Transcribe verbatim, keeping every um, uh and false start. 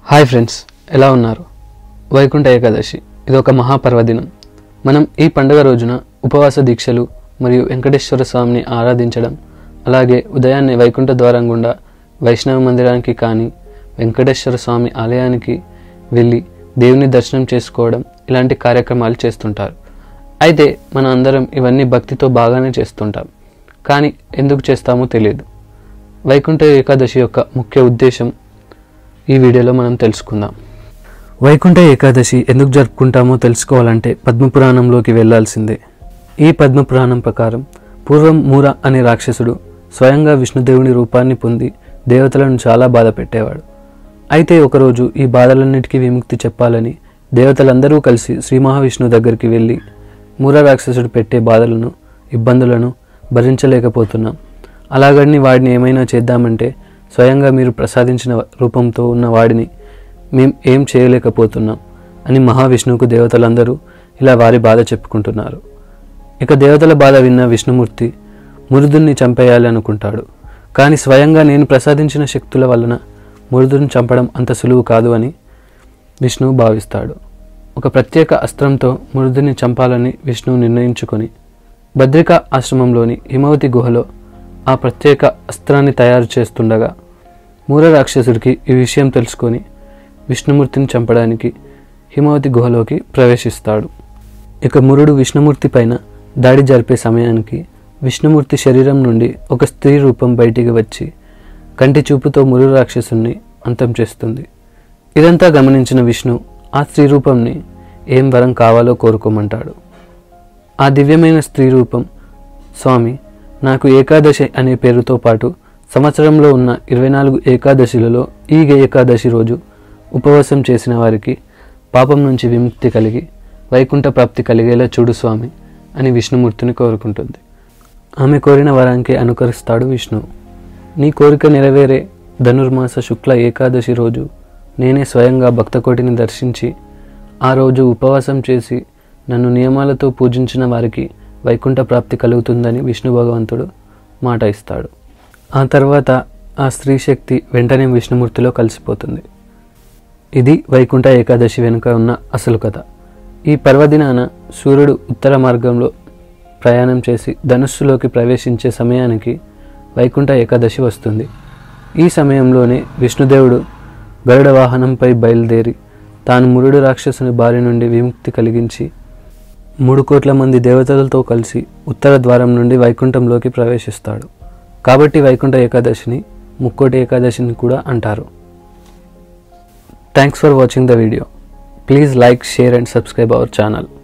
Hi friends, ఎలా ఉన్నారు? వైకుంఠ ఏకాదశి ఇది ఒక మహాపర్వదినం. మనం ఈ పండుగ రోజున ఉపవాస దీక్షలు మరియు వెంకటేశ్వర స్వామిని ఆరాధించడం, అలాగే ఉదయాన్నే వైకుంఠ ద్వారం గుండా వైష్ణవ మందిరానికి కానీ వెంకటేశ్వర స్వామి ఆలయానికి వెళ్ళి దేవుని దర్శనం చేసుకోవడం ఇలాంటి కార్యక్రమాలు చేస్తుంటారు. అయితే మన అందరం ఇవన్నీ భక్తితో బాగానే చేస్తుంటాం, కానీ ఎందుకు చేస్తామో తెలియదు. వైకుంఠ ఏకాదశి యొక్క ముఖ్య ఉద్దేశం ఈ వీడియోలో మనం తెలుసుకుందాం. వైకుంఠ ఏకాదశి ఎందుకు జరుపుకుంటామో తెలుసుకోవాలంటే పద్మపురాణంలోకి వెళ్లాల్సిందే. ఈ పద్మపురాణం ప్రకారం పూర్వం మూర అనే రాక్షసుడు స్వయంగా విష్ణుదేవుని రూపాన్ని పొంది దేవతలను చాలా బాధ పెట్టేవాడు. అయితే ఒకరోజు ఈ బాధలన్నిటికీ విముక్తి చెప్పాలని దేవతలందరూ కలిసి శ్రీ మహావిష్ణువు దగ్గరికి వెళ్ళి, మూర రాక్షసుడు పెట్టే బాధలను ఇబ్బందులను భరించలేకపోతున్నాం, అలాగని వాడిని ఏమైనా చేద్దామంటే స్వయంగా మీరు ప్రసాదించిన రూపంతో ఉన్న వాడిని మేం ఏం చేయలేకపోతున్నాం అని మహావిష్ణువుకు దేవతలందరూ ఇలా వారి బాధ చెప్పుకుంటున్నారు. ఇక దేవతల బాధ విన్న విష్ణుమూర్తి మురుదుని చంపేయాలి అనుకుంటాడు. కానీ స్వయంగా నేను ప్రసాదించిన శక్తుల వలన మురుదుని చంపడం అంత సులువు కాదు అని విష్ణువు భావిస్తాడు. ఒక ప్రత్యేక అస్త్రంతో మురుదుని చంపాలని విష్ణువు నిర్ణయించుకొని బద్రికా ఆశ్రమంలోని హిమవతి గుహలో ఆ ప్రత్యేక అస్త్రాన్ని తయారు చేస్తుండగా మూర రాక్షసుడికి ఈ విషయం తెలుసుకొని విష్ణుమూర్తిని చంపడానికి హిమవతి గుహలోకి ప్రవేశిస్తాడు. ఇక మురుడు విష్ణుమూర్తి పైన దాడి జరిపే సమయానికి విష్ణుమూర్తి శరీరం నుండి ఒక స్త్రీ రూపం బయటికి వచ్చి కంటి చూపుతో మురు రాక్షసుని అంతం చేస్తుంది. ఇదంతా గమనించిన విష్ణు ఆ స్త్రీ రూపంని ఏం వరం కావాలో కోరుకోమంటాడు. ఆ దివ్యమైన స్త్రీ రూపం, స్వామి, నాకు ఏకాదశి అనే పేరుతో పాటు సంవత్సరంలో ఉన్న ఇరవై నాలుగు ఏకాదశిలలో ఈ ఏకాదశి రోజు ఉపవాసం చేసిన వారికి పాపం నుంచి విముక్తి కలిగి వైకుంఠ ప్రాప్తి కలిగేలా చూడు స్వామి అని విష్ణుమూర్తిని కోరుకుంటుంది. ఆమె కోరిన వరానికి అనుకరిస్తాడు విష్ణువు. నీ కోరిక నెరవేరే ధనుర్మాస శుక్ల ఏకాదశి రోజు నేనే స్వయంగా భక్తకోటిని దర్శించి ఆ రోజు ఉపవాసం చేసి నన్ను నియమాలతో పూజించిన వారికి వైకుంఠ ప్రాప్తి కలుగుతుందని విష్ణు భగవంతుడు మాట ఇస్తాడు. ఆ తర్వాత ఆ స్త్రీ శక్తి వెంటనే విష్ణుమూర్తిలో కలిసిపోతుంది. ఇది వైకుంఠ ఏకాదశి వెనుక ఉన్న అసలు కథ. ఈ పర్వదినాన సూర్యుడు ఉత్తర మార్గంలో ప్రయాణం చేసి ధనుస్సులోకి ప్రవేశించే సమయానికి వైకుంఠ ఏకాదశి వస్తుంది. ఈ సమయంలోనే విష్ణుదేవుడు గరుడ వాహనంపై బయలుదేరి తాను మురుడు రాక్షసుని బారి నుండి విముక్తి కలిగించి మూడు కోట్ల మంది దేవతలతో కలిసి ఉత్తర ద్వారం నుండి వైకుంఠంలోకి ప్రవేశిస్తాడు. కాబట్టి వైకుంఠ ఏకాదశిని ముక్కోటి ఏకాదశిని కూడా అంటారు. Thanks for watching the video. Please like, share and subscribe our channel.